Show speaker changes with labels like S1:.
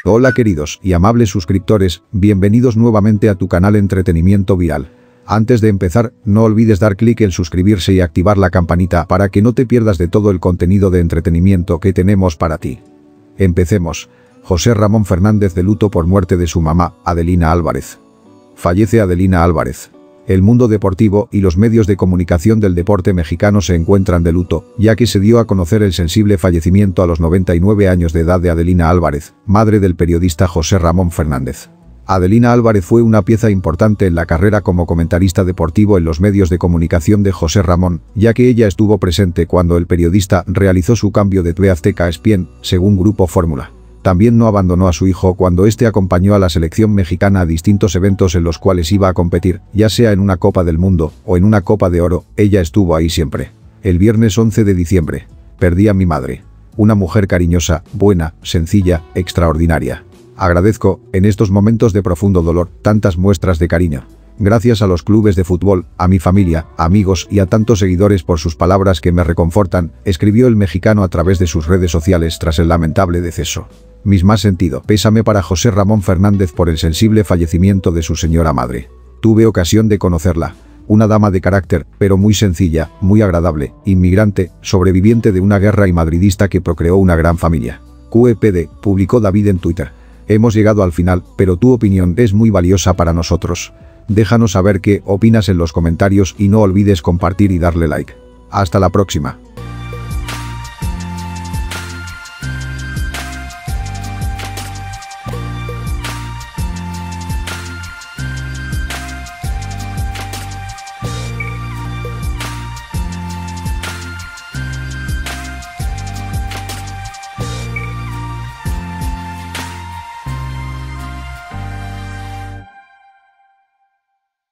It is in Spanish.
S1: Hola queridos y amables suscriptores, bienvenidos nuevamente a tu canal Entretenimiento Viral. Antes de empezar, no olvides dar clic en suscribirse y activar la campanita para que no te pierdas de todo el contenido de entretenimiento que tenemos para ti. Empecemos. José Ramón Fernández de luto por muerte de su mamá, Adelina Álvarez. Fallece Adelina Álvarez. El mundo deportivo y los medios de comunicación del deporte mexicano se encuentran de luto, ya que se dio a conocer el sensible fallecimiento a los 99 años de edad de Adelina Álvarez, madre del periodista José Ramón Fernández. Adelina Álvarez fue una pieza importante en la carrera como comentarista deportivo en los medios de comunicación de José Ramón, ya que ella estuvo presente cuando el periodista realizó su cambio de TV Azteca a ESPN, según Grupo Fórmula. También no abandonó a su hijo cuando éste acompañó a la selección mexicana a distintos eventos en los cuales iba a competir, ya sea en una Copa del Mundo o en una Copa de Oro, ella estuvo ahí siempre. El viernes 11 de diciembre. Perdí a mi madre. Una mujer cariñosa, buena, sencilla, extraordinaria. Agradezco, en estos momentos de profundo dolor, tantas muestras de cariño. Gracias a los clubes de fútbol, a mi familia, amigos y a tantos seguidores por sus palabras que me reconfortan, escribió el mexicano a través de sus redes sociales tras el lamentable deceso. Mis más sentido pésame para José Ramón Fernández por el sensible fallecimiento de su señora madre. Tuve ocasión de conocerla. Una dama de carácter, pero muy sencilla, muy agradable, inmigrante, sobreviviente de una guerra y madridista que procreó una gran familia. QEPD, publicó David en Twitter. Hemos llegado al final, pero tu opinión es muy valiosa para nosotros. Déjanos saber qué opinas en los comentarios y no olvides compartir y darle like. Hasta la próxima.